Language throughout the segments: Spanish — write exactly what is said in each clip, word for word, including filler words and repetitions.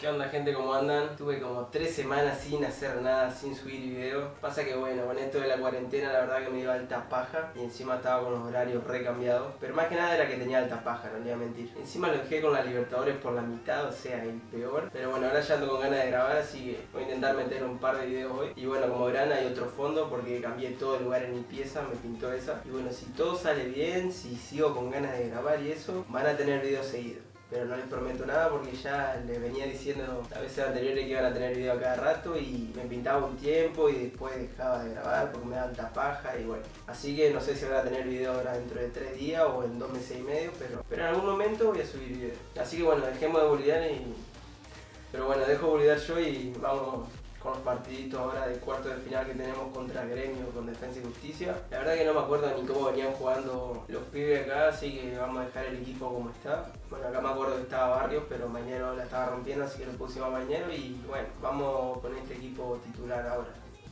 ¿Qué onda, gente? ¿Cómo andan? Tuve como tres semanas sin hacer nada, sin subir video. Pasa que bueno, con esto de la cuarentena la verdad que me dio alta paja y encima estaba con los horarios recambiados. Pero más que nada era que tenía alta paja, no le voy a mentir. Encima lo dejé con la Libertadores por la mitad, o sea, el peor. Pero bueno, ahora ya ando con ganas de grabar, así que voy a intentar meter un par de videos hoy. Y bueno, como verán hay otro fondo porque cambié todo el lugar en mi pieza, me pintó esa. Y bueno, si todo sale bien, si sigo con ganas de grabar y eso, van a tener videos seguidos. Pero no les prometo nada porque ya les venía diciendo las veces anteriores que iban a tener video a cada rato y me pintaba un tiempo y después dejaba de grabar porque me daba alta paja y bueno. Así que no sé si van a tener video ahora dentro de tres días o en dos meses y medio, pero, pero en algún momento voy a subir video. Así que bueno, dejemos de boludear y... Pero bueno, dejo de boludear yo y vamos con los partiditos ahora del cuarto de final que tenemos contra Gremio con Defensa y Justicia. La verdad que no me acuerdo ni cómo venían jugando los pibes acá, así que vamos a dejar el equipo como está. Bueno, acá me acuerdo que estaba Barrios, pero Mañero la estaba rompiendo, así que lo pusimos a Mañero y bueno, vamos con este equipo titular ahora.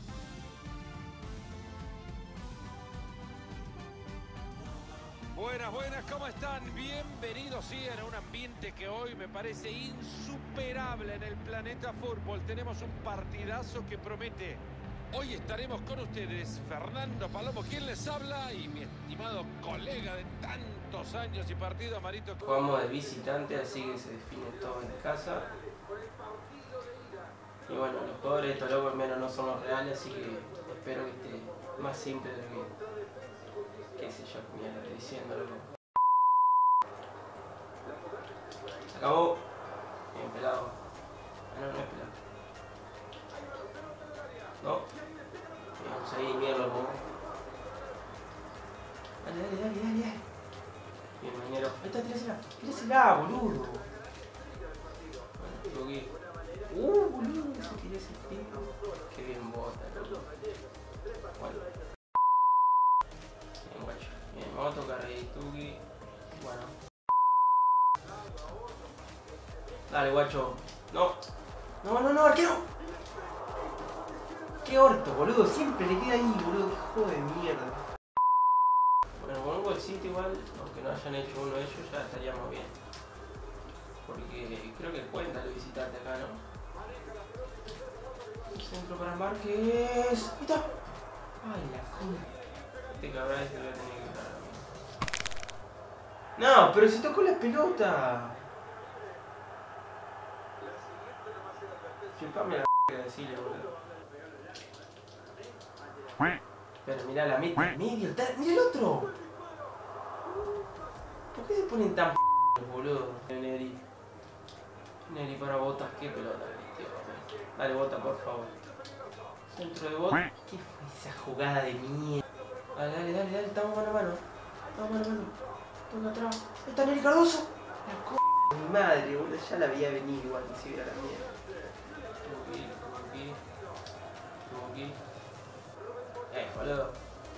Buenas, buenas, ¿cómo están? Bienvenidos, sí, en un ambiente que hoy me parece insuperable en el planeta fútbol. Tenemos un partidazo que promete. Hoy estaremos con ustedes, Fernando Palomo, quien les habla, y mi estimado colega de tantos años y partidos, Marito. Jugamos de visitante, así que se define todo en casa. Y bueno, los jugadores de estos locos al menos no son los reales, así que espero que esté más simple de lo que... qué sé yo, mira lo que diciendo, loco. Se acabó. Bien pelado. Ah, no, no es pelado. No. Vamos ahí, bien loco. Dale, dale, dale, dale, dale. Bien, Mañero. Ahí está, tírasela. Tírasela, boludo. Bueno, tengo que ir. Uh, boludo, se tiró ese tipo. Qué bien bota, loco. Bueno. Bien, guacho. Bien, vamos a tocar ahí, Tuki. Bueno. Dale, guacho. No. No, no, no, arquero. Qué orto, boludo. Siempre le queda ahí, boludo. Qué juego de mierda. Bueno, con un golcito igual, aunque no hayan hecho uno de ellos, ya estaríamos bien. Porque creo que cuenta el visitante acá, ¿no? Centro para Márquez. Ahí está. Ay, la joda. Este cabrón este lo voy a tener que dar. No, pero se tocó la pelota. Chupame la que decirle, boludo. Pero mirá la meta medio, mira el otro. ¿Por qué se ponen tan p***, boludo? Neri. Neri para Botas, qué pelota, tío. Dale, Bota, por favor. Centro de Bota. ¿Qué fue esa jugada de mierda? Dale, dale, dale, dale, estamos mano a mano. Estamos mano a mano. Toca atrás. Ahí está Neri Cardoso. La c*** de mi madre, boludo. Ya la veía venir igual que si hubiera la mierda. Tengo que ir, tengo que ir. Tengo que ir. Eh, boludo.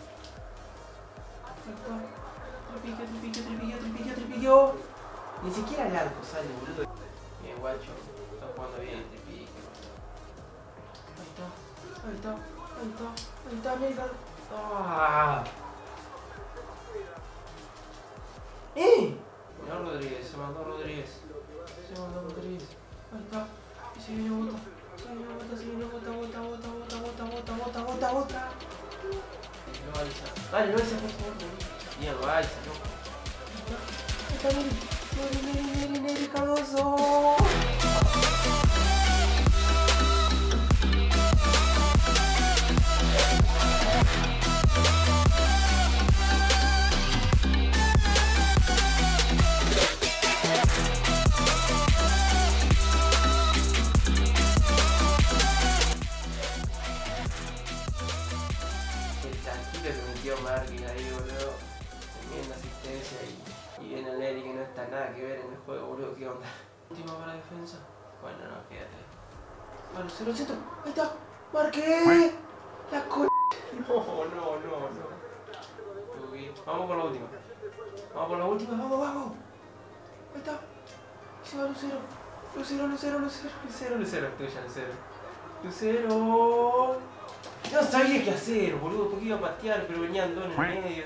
Tripiquio, tripiquio, tripiquio, tripiquio, tripiquio. Ni siquiera el arco sale, boludo. Bien, guacho. Está jugando bien el tripiquio. Ahí está, ahí está, ahí está, ahí está, Neri Cardoso. ¡Ah! ¡Eh! Mirá Rodríguez, se mandó Rodríguez. Se mandó Rodríguez. Ahí está. Y se viene Bota. Se viene Bota, se viene Bota, Bota, Bota, Bota, Bota, Bota, Bota, Bota, Bota. Lo alza. Dale, lo alza, por favor. Bien, lo alza, ¿no? Ahí está Neri. Neri, Neri, Neri, Neri Cardoso. Que metió Márquez ahí, boludo. Tremenda asistencia y, y viene el Neri que no está nada que ver en el juego, boludo. ¿Qué onda? Última para defensa. Bueno, no, quédate. Bueno, cero centro. Ahí está. Márquez. La co... No, no, no, no. Vamos con la última. Vamos con la última. Vamos, vamos. Ahí está. Se va Lucero. Lucero, Lucero, Lucero. Lucero, Lucero. Estoy ya, Lucero. Lucero. No sabía qué hacer, boludo, porque iba a patear, pero venían dos en el medio.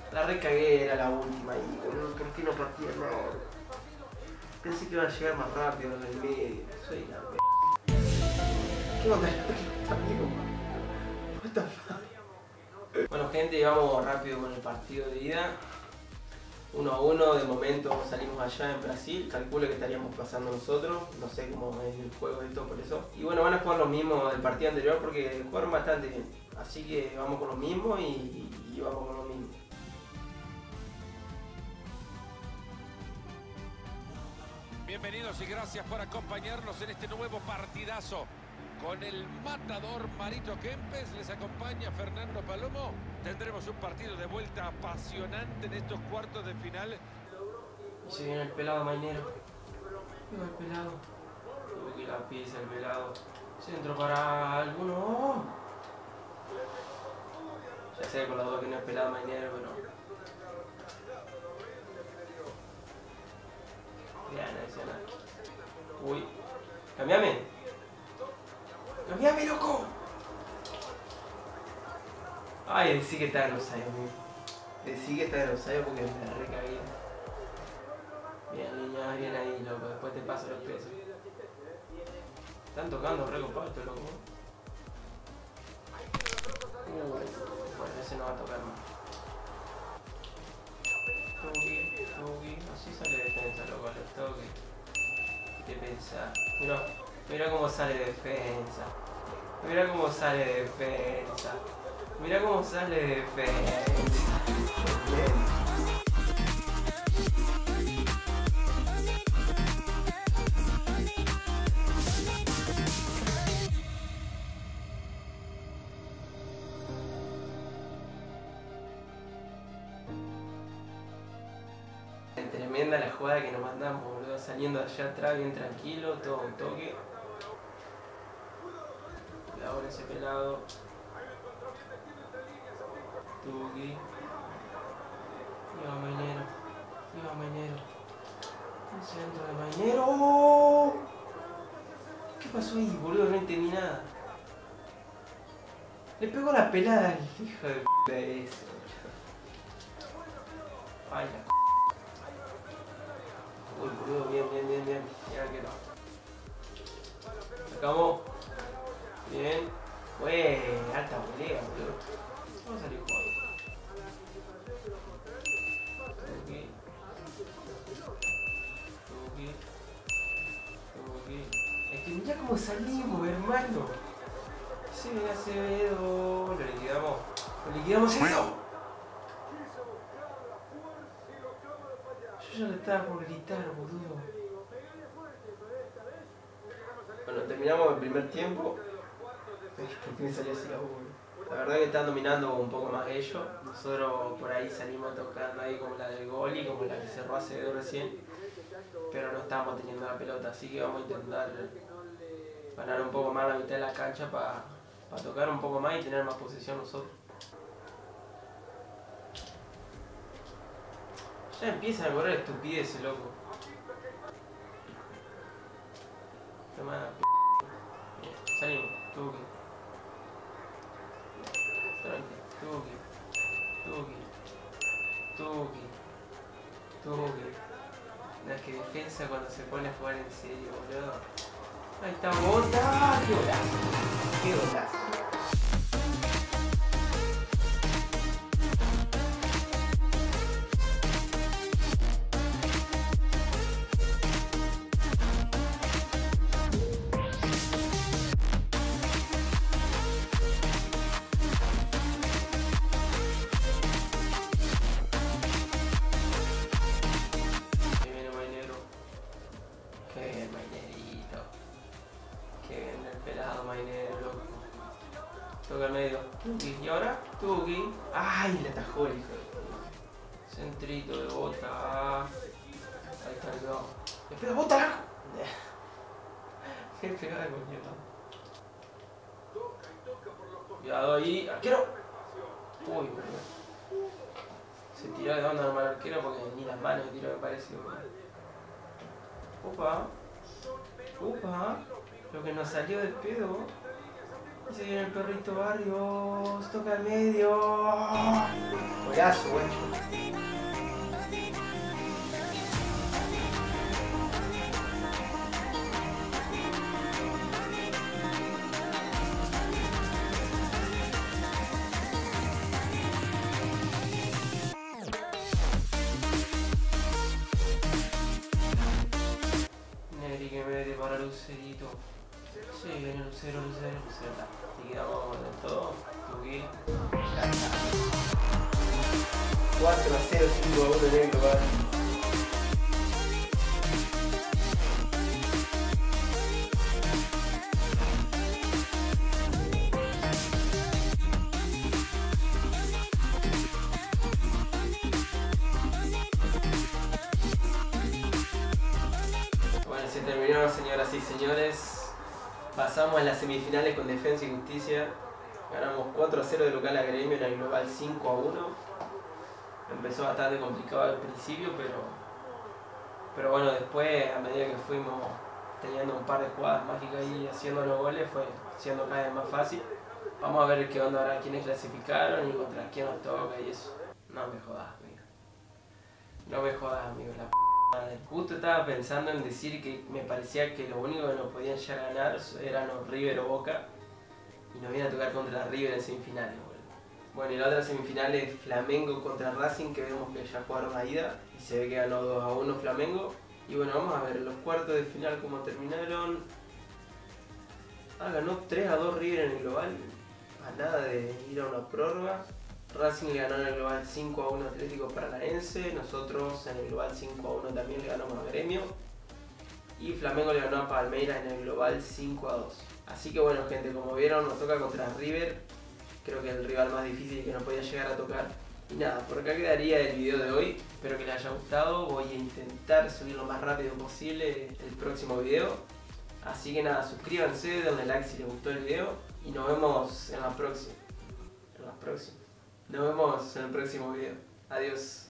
La recagué, era la última y boludo, ¿por qué no partía no? Pensé que iba a llegar más rápido en el medio. Soy la p... ¿Qué onda? Amigo? What the fuck? Bueno gente, vamos rápido con el partido de ida. uno a uno, de momento salimos allá en Brasil, calculo que estaríamos pasando nosotros, no sé cómo es el juego esto por eso. Y bueno, van a jugar lo mismo del partido anterior porque jugaron bastante bien. Así que vamos con lo mismo y, y, y vamos con lo mismo. Bienvenidos y gracias por acompañarnos en este nuevo partidazo. Con el matador Marito Kempes, les acompaña Fernando Palomo. Tendremos un partido de vuelta apasionante en estos cuartos de final. Y se viene el pelado mainero. Viva el pelado. Tuvo que la pisa el pelado. Centro para alguno. Ya sé con la duda que no es pelado mainero, pero... Vean, adicional. Uy. Cambiame. ¡Cambiame, loco! Ay, decí que está en Rosario, amigo. Decí que está en Rosario porque me recagué. Bien, niña, bien ahí, loco. Después te paso los pesos. Están tocando re compacto, loco. Uh, bueno, ese no va a tocar más. Toque, toque. Así sale defensa, loco, a los toques. ¿Qué pensás? Mira, mira cómo sale defensa. Mira cómo sale defensa. Mira cómo sale defensa. Bien. Tremenda la jugada que nos mandamos, boludo. Saliendo de allá atrás bien tranquilo, todo un toque. Cuidado con ese pelado. Tuki. Iba Mainero. Iba Mainero. El centro de Mainero. ¿Qué pasó ahí, boludo? No entendí nada. Le pegó la pelada al hijo de p*** ese. Ay, la c***. Uy, boludo, bien, bien, bien, bien. Mira que no. Sacamos. Bien. Wey, alta volea, boludo. Vamos a salir jugando. Tuki. Tuki. Tuki. Es que mira cómo salimos, hermano. Sí, Acevedo. Lo liquidamos. Lo liquidamos, Acevedo. Yo ya le estaba por gritar, boludo. Bueno, terminamos el primer tiempo. ¿Por qué me salió así la U? La verdad que están dominando un poco más ellos. Nosotros por ahí salimos tocando ahí como la del gol y como la que cerró Acevedo recién. Pero no estamos teniendo la pelota, así que vamos a intentar ganar un poco más la mitad de la cancha para pa tocar un poco más y tener más posesión nosotros. Ya empiezan a correr estupideces, loco. Toma, bien, salimos, Tuki. Tranqui, Tuki. Tuki. Tuki. Tuki. No, es que defensa cuando se pone a jugar en serio, boludo. Ahí está, bota. ¡Qué golazo! ¡Qué golazo! Toca al medio. Tuki. Y ahora, Tuki. ¡Ay! Le atajó el hijo de... Centrito de bota. Ahí está el dos. ¡Le pega bota, largo! ¡Qué pegada de coñeta! Cuidado ahí. ¡Arquero! Uy, boludo. Se tiró de onda normal el arquero porque ni las manos se tiró, me parece. Upa. Upa. Lo que nos salió del pedo. Y se viene el perrito Barrios, toca el medio. Golazo, güey. Neri que mete para Lucerito. Sí, viene Lucero, Lucero, Lucero. Y quedamos de todo. Tuki. Ya está. cuatro a cero, cinco a uno en el global. Se terminó, señoras y señores. Pasamos a las semifinales con Defensa y Justicia. Ganamos cuatro a cero de local a Gremio en el global cinco a uno. Empezó bastante complicado al principio, pero pero bueno, después a medida que fuimos teniendo un par de jugadas mágicas y haciendo los goles, fue siendo cada vez más fácil. Vamos a ver qué onda ahora, quiénes clasificaron y contra quién nos toca y eso. No me jodas, amigo. No me jodas, amigo. La Madre. Justo estaba pensando en decir que me parecía que lo único que nos podían llegar a ganar eran los River o Boca y nos iban a tocar contra River en semifinales. Bueno, bueno y la otra semifinal es Flamengo contra Racing, que vemos que ya jugaron la ida y se ve que ganó dos a uno Flamengo. Y bueno, vamos a ver los cuartos de final cómo terminaron. Ah, ganó tres a dos River en el global, a nada de ir a una prórroga. Racing le ganó en el global cinco a uno Atlético Paranaense, nosotros en el global cinco a uno también le ganamos a Gremio y Flamengo le ganó a Palmeiras en el global cinco a dos. Así que bueno, gente, como vieron nos toca contra River, creo que es el rival más difícil que nos podía llegar a tocar. Y nada, por acá quedaría el video de hoy, espero que les haya gustado, voy a intentar subir lo más rápido posible el próximo video. Así que nada, suscríbanse, denle like si les gustó el video y nos vemos en la próxima. En la próxima. Nos vemos en el próximo video. Adiós.